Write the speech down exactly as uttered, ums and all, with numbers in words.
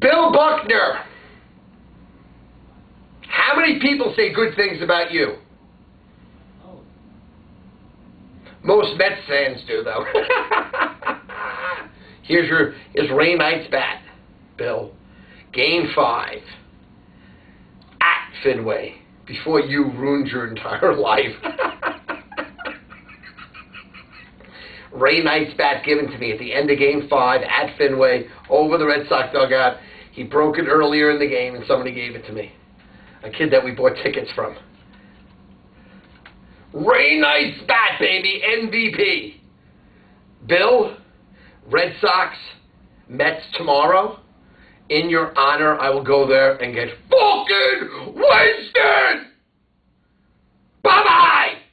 Bill Buckner. How many people say good things about you? Most Mets fans do, though. Here's your here's Ray Knight's bat, Bill. Game five at Fenway before you ruined your entire life. Ray Knight's bat given to me at the end of Game five at Fenway over the Red Sox dugout. He broke it earlier in the game, and somebody gave it to me. A kid that we bought tickets from. Ray Knight's bat, baby, M V P. Bill, Red Sox, Mets tomorrow. In your honor, I will go there and get fucking wasted. Bye-bye.